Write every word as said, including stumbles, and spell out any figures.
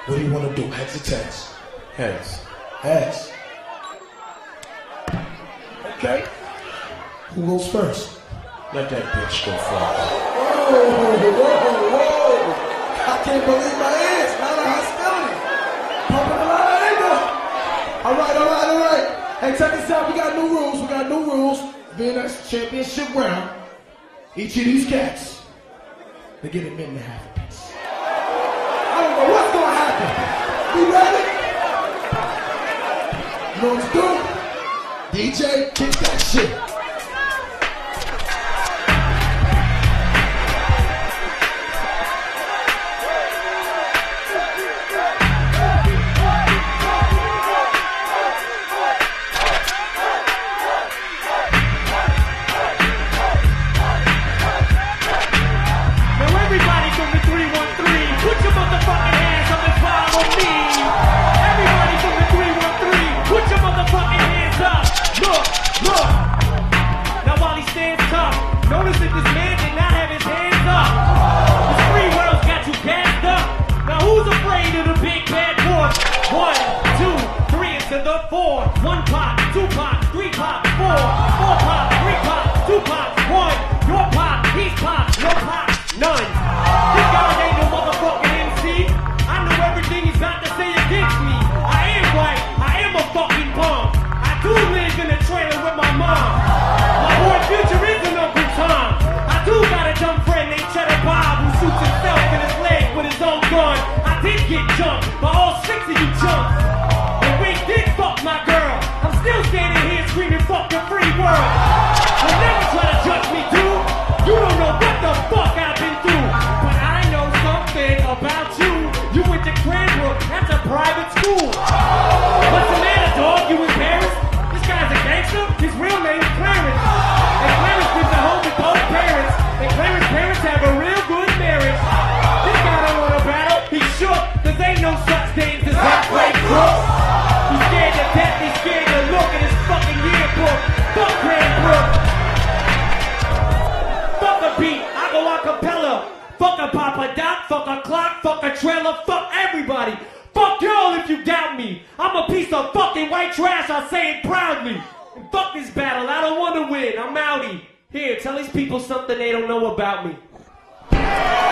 What do you want to do? Heads or tails? Heads. Heads. Okay. Who goes first? Let that bitch go first. Whoa, whoa, whoa. I can't believe my ears. A lot of hostility. Pumping a lot of anger. All right, all right, all right. Hey, check this out. We got new rules. We got new rules. Being that's championship round. Each of these cats, they get a minute and a half apiece. I don't know what's going to happen. You ready? You know what to do? D J, kick that shit. Notice that this man did not have his hands up. This free world's got you gassed up. Now who's afraid of the big bad boss? One, two, three into the four. One pop, two pop, three pop, four. Four pop, three pop, two pop, one. Your pop, he's pop, no pop, none. This guy ain't no motherfucking M C. I know everything he's got to say against me. I am right, I am a fucking bum. I do live in a trailer with my mom. My boy Future is an Uncle Tom. I do got a dumb friend named Cheddar Bob who shoots himself in his leg with his own gun. I did get jumped by all six of you chumps. And we did fuck my girl. I'm still standing here screaming fuck the free world. Don't never try to judge me, dude. You don't know what the fuck I've been through. But I know something about you. You went to Cranbrook, that's a private school. What's the matter, dog? You in Paris? This guy's a gangster? His real name is Clarence. And Clarence lives at home with both parents. And Clarence's parents have a real good marriage. This guy don't want to battle. He's shook. Cause ain't no such thing as halfway crooks. He's scared to death. He's scared to look at his fucking yearbook. Fuck Cranbrook. Fuck a beat. I go a cappella. Fuck a Papa Doc. Fuck a clock. Fuck a trailer. Fuck everybody. Fuck y'all if you doubt me. I'm a piece of fucking white trash. I say it proudly. And fuck this battle. I don't want to win. I'm outie. Here, tell these people something they don't know about me.